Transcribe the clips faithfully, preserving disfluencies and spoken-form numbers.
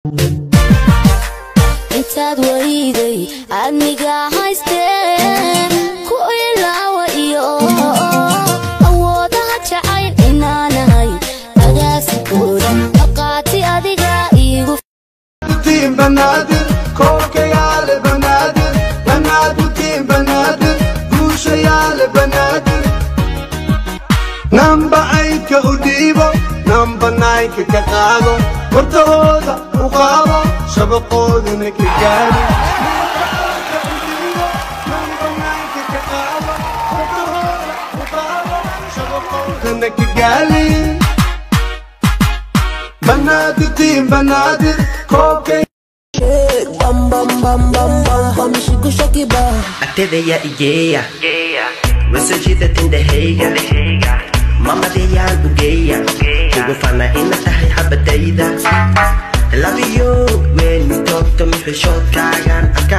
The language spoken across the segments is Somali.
intaad wayday adniga haysteen ku ilaawa iyo awoodaha jacayl inaanahay agaasikooda aqaati adiga iigu تيم بنادر كوكا يا البنادر بنادر تيم بنادر قوشة يا البنادر نمبا عيك وديبو نمبا نايك كقابو ورتهودا وقابو شبقود نكجاني نمبا نايك كقابو ورتهودا وقابو شبقود نكجاني بنادر تيم بنادر كوكي bam bam bam bam bam bam shiku shaki ba atede ya igeya wasajida tinda heyga mama de ya bugeya kugu fana ina tahay habadayda I love you when you talk to me xishod kaagan aka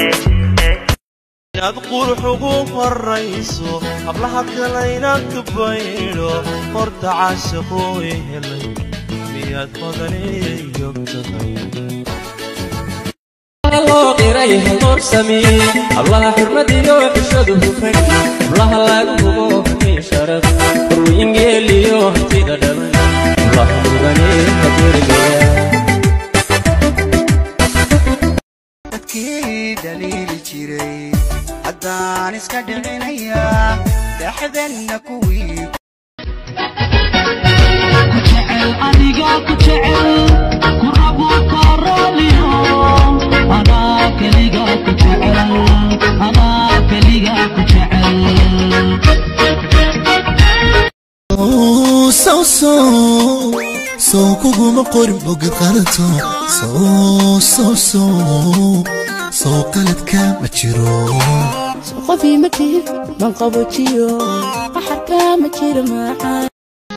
inaad quruxugu farayso hablaha kale inaad ka baylo horta caashiqu helay miyaad qodanayyo الله قريه نور سمي الله حرمتي لو حشده فك الله لا يقوم في شرف وينجلي يوم في دم الله غني كثير جاه أكيد دليل جري حتى نسكدنا يا لحظنا كوي كتعل أنيقا كتعل كربو كراليو أنا كليقا كتعل أنا كليقا كتعل سو سو سو كوكو مقرب وقد قررتو سو سو سو سو قلت كام تشيرو قفي مكير من قبوتيو أحركا مكير معاي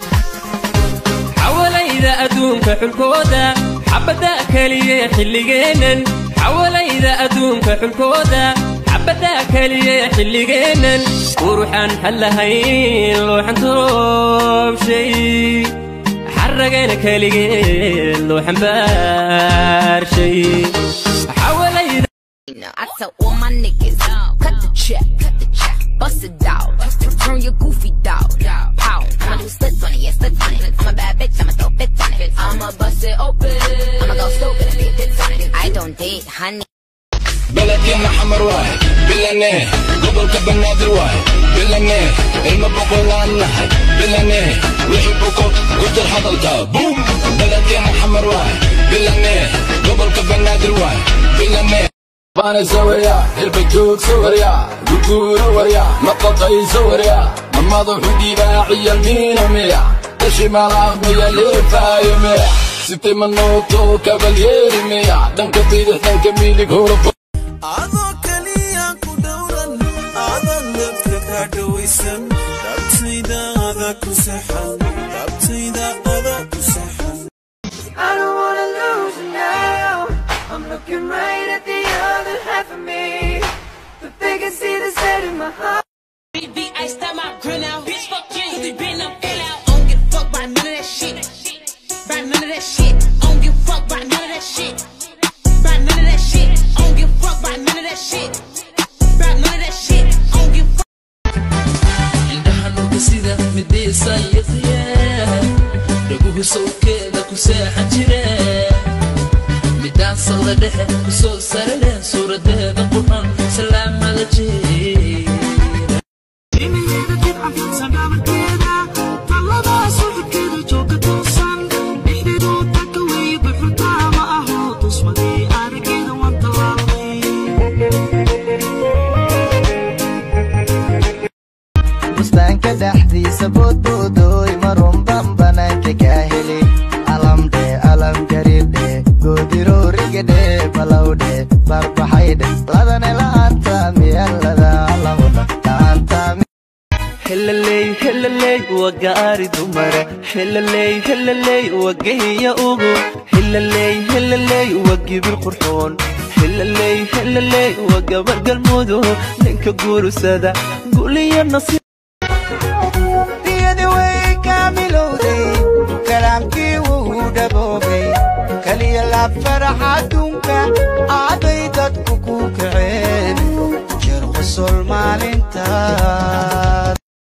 حواليدا أدونك حلكودا حبدا كليه حليجينن حواليدا أدونك حلكودا حبدا كليه حليجينن وروحان حلهين لوحان تروب شي حرقين كليجين لوحان بار شي حواليدا I tell all my niggas, cut the check, cut the check, bust it out, turn your goofy dog, pow. I'ma do splits on it, yeah, splits on it. I'm a bad bitch, I'ma throw fits on it. I'ma bust it open, I'ma go stupid and be fits on it. I don't date, honey. بلدنا حمر واحد بلناه قبل كبنادر واحد بلناه المبقول عنها بلناه ويحبكم قلت الحضلة بوم بلدنا حمر واحد بلناه قبل كبنادر واحد بلناه بانا زوريا البيتوك سوريا قلقور وريا مطلطي زوريا مما ضحودي باعي المين وميا تشي ملاغمية لفاي ميا ستي من نوتو كاباليري ميا دنك بيدح دنك ميلك هورب أذو كليا كدورا أذا نبتك عدويسا دبتيدا أذا كسحا دبتيدا أذا كسحا I don't wanna lose you now. I'm looking right at the other half of me, but they can see the set in my heart. Baby, I stop my grill out. Bitch, fuck you, cause we been up, fill out. I don't give a fuck about none of that shit. About none of that shit. I don't give a fuck about none of that shit. About none of that shit. I don't give a fuck about none of that shit. About none of that shit. I don't give a fuck. indhaha nurka sida midaysa yaqyaa dhaguhu sawkeeda ku seexan jire midaan sawda dhexe ku soo sarale suuradeeda qurxan salaamada jeera Inayda jidcan sagabarkeeda talada suxubkeeda jooga toosan dhexdeedu taka way buxutaa ma aho tusmadii arageeda waan talaalay bustaanka dhexdiisa boodboodooy marun baan banaanka ka heli alamdhe alam gariibdhe goodiroorigedhe balowdhe barbaxaydhe ladane la'aanta miyalada alamuna la'aanta هللي هللي وقاري دمرة هللي هللي وقهي أوغو هللي هللي وقيب القرحون هللي هللي وقبر قلمودو لنك قولو سادا قولي يا النصير يدي وي كاملودي كلامكي وهو دبوبي كلي فرحتك عبيدتك كوكعين جرق سلمان انت